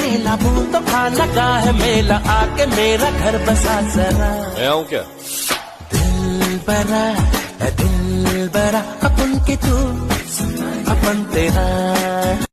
केला तो खा लगा है मेला, आके मेरा घर बसा जरा। मैं आऊं क्या? दिल बरा अपन के तू अपन तेरा।